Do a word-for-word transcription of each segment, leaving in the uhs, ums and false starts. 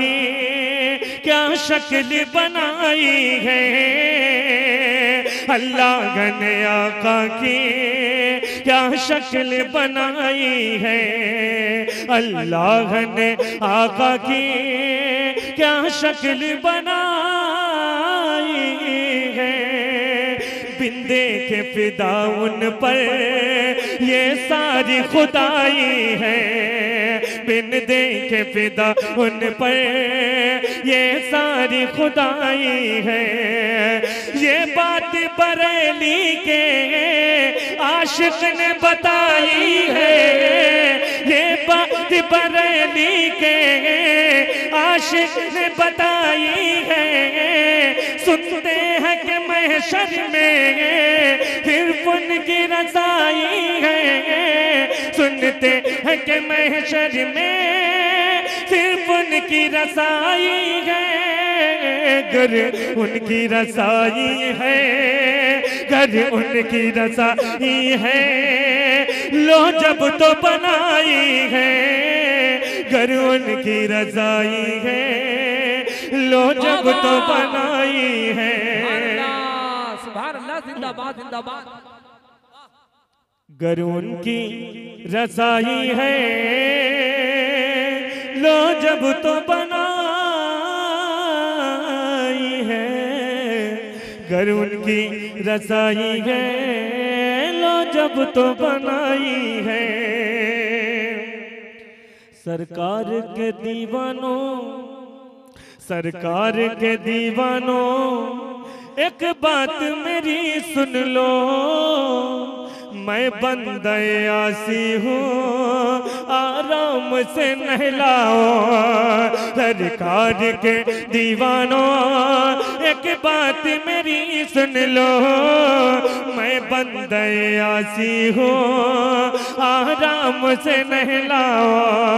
की क्या शक्ल बनाई है, अल्लाह ने आका की क्या शक्ल बनाई है, अल्लाह ने आका की क्या शक्ल बनाई है। बिंदे के फिदा उन पर ये सारी खुदाई है, बिंदे के फिदा उन पर ये सारी खुदाई है। ये बात बरेली के आशिक ने बताई है, ये बात बरेली के आशिक ने बताई है। सुनते हैं कि महशर में फिर उनकी रज़ाई है, सुनते हैं कि महशर में सिर्फ उनकी रज़ाई है। गर उनकी रज़ाई है, गर उनकी रज़ाई है, लो जब तो बनाई है, गर उनकी रज़ाई है, लो जब तो बनाई है। सुभान अल्लाह, जिंदाबाद जिंदाबाद। गर उनकी रज़ाई है, लो जब तो बनाई है, गर उनकी रज़ाई है, लो जब तो बनाई है। सरकार के दीवानों, सरकार के दीवानों, एक बात मेरी सुन लो, मैं बंदे आसी हूँ, आराम से नहलाओ। सरकार के दीवानों, एक बात मेरी सुन लो, मैं बंदे आसी हूँ, आराम से नहलाओ।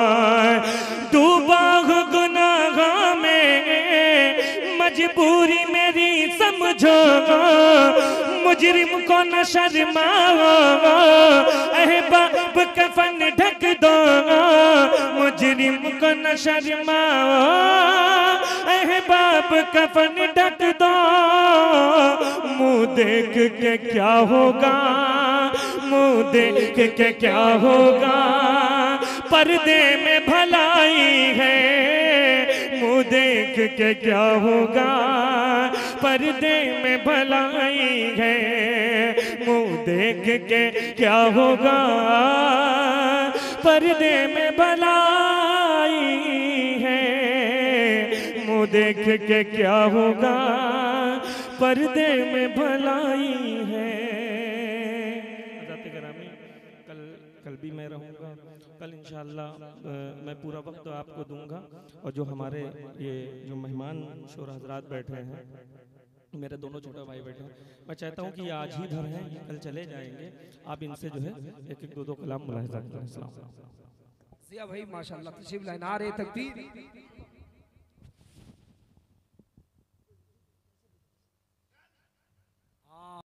डूबा हूँ गुनाह में, मजबूरी मेरी समझो, मुजरिम को न शर्माओ, अहबाब कफन ढक दो, मुजरिम को न शर्माओ, अहबाब कफन ढक दो। मुँह देख के क्या होगा, मुँह देख के क्या होगा, पर्दे में भलाई है, मुँह देख के क्या होगा, पर्दे में भलाई है, मुँह देख के क्या होगा, पर्दे में भलाई है, मुँह देख के क्या होगा, पर्दे में भलाई है। कल कल भी मैं रहूँगा, कल इंशाअल्लाह मैं पूरा वक्त आपको दूंगा, और जो हमारे ये जो मेहमान शोर हजरात बैठे हैं, मेरे दोनों छोटे भाई बैठे हैं, मैं चाहता हूँ कि आज ही भर हैं, कल चले जाएंगे, आप इनसे जो है एक एक दो दो कलाम मुलाहिज़ा करें। जिया भाई माशाअल्लाह, तशरीफ लाए, नारे तकबीर।